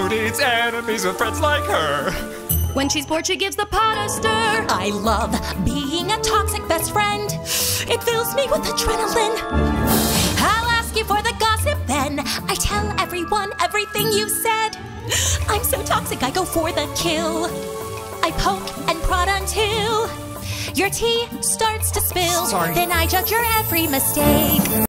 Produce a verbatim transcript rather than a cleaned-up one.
Who needs enemies with friends like her? When she's bored, she gives the pot a stir. I love being a toxic best friend. It fills me with adrenaline. I'll ask you for the gossip then. I tell everyone everything you've said. I'm so toxic, I go for the kill. I poke and prod until your tea starts to spill. Sorry. Then I judge your every mistake.